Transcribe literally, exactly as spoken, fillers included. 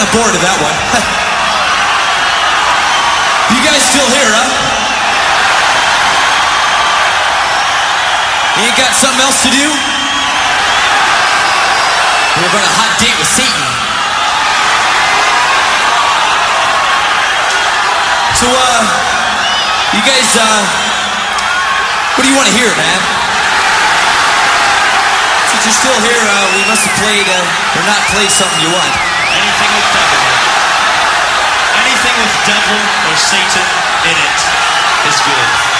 kind of bored of that one. You guys still here, huh? You ain't got something else to do? We're on a hot date with Satan. So, uh, you guys, uh, what do you want to hear, man? Since you're still here, uh, we must have played, uh, or not played something you want. Anything with devil. Anything with devil or Satan in it is good.